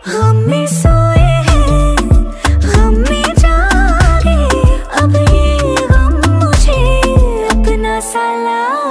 हम में सोए हैं, हम में जागे, अब ये गम मुझे अपना सा